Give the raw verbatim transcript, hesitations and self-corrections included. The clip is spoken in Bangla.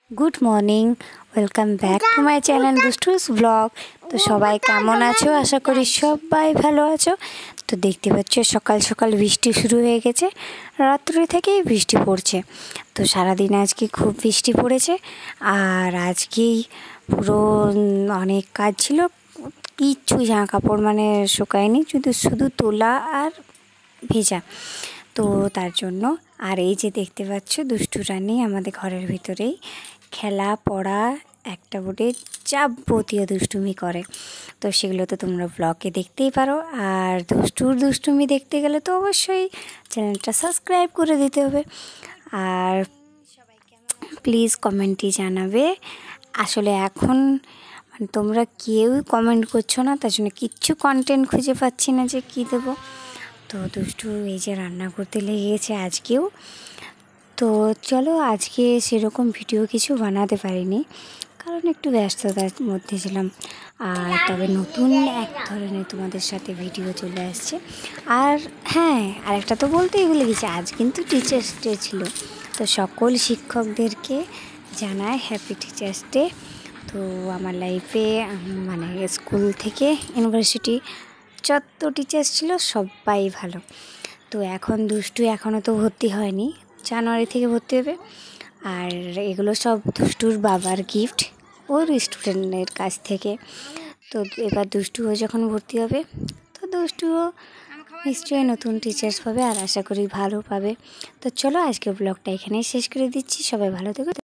Good morning, welcome back to my channel Dushtus blog. তো সবাই কেমন আছো? আশা করি সবাই ভালো আছো। তো দেখতে পাচ্ছ সকাল সকাল বৃষ্টি শুরু হয়ে গেছে, রাত্রি থেকেই বৃষ্টি পড়ছে। তো সারাদিন আজকে খুব বৃষ্টি পড়েছে, আর আজকেই পুরো অনেক কাজ ছিল, কিচ্ছু জামা কাপড় মানে শুকায়নি, শুধু শুধু তোলা আর ভেজা। তো তার জন্য আর এই যে দেখতে পাচ্ছ দুষ্টু রানী আমাদের ঘরের ভিতরেই খেলা পড়া একটা বোর্ডে যাবতীয় দুষ্টুমি করে। তো সেগুলো তো তোমরা ব্লগে দেখতেই পারো, আর দুষ্টুর দুষ্টুমি দেখতে গেলে তো অবশ্যই চ্যানেলটা সাবস্ক্রাইব করে দিতে হবে। আর প্লিজ কমেন্টে জানাবে। আসলে এখন মানে তোমরা কেউ কমেন্ট করছো না, তার জন্য কিচ্ছু কন্টেন্ট খুঁজে পাচ্ছি না যে কী দেবো। তো দুষ্টু এই যে রান্না করতে লেগে গেছে আজকেও। তো চলো, আজকে সেরকম ভিডিও কিছু বানাতে পারিনি, কারণ একটু ব্যস্ততার মধ্যে ছিলাম। আর তবে নতুন এক ধরনের তোমাদের সাথে ভিডিও চলে আসছে। আর হ্যাঁ, আরেকটা তো বলতেই ভুলে গেছি, আজ কিন্তু টিচার্স ডে ছিল। তো সকল শিক্ষকদেরকে জানায় হ্যাপি টিচার্স ডে। তো আমার লাইফে মানে স্কুল থেকে ইউনিভার্সিটি যত টিচার্স ছিল সবাই ভালো। তো এখন দুষ্টু এখনও তো ভর্তি হয়নি, জানুয়ারি থেকে ভর্তি হবে। আর এগুলো সব দুষ্টুর বাবার গিফট ওর স্টুডেন্টের কাছ থেকে। তো এবার দুষ্টুও যখন ভর্তি হবে, তো দুষ্টুও নিশ্চয়ই নতুন টিচার্স পাবে, আর আশা করি ভালো পাবে। তো চলো, আজকে ব্লগটা এখানেই শেষ করে দিচ্ছি। সবাই ভালো থেকো।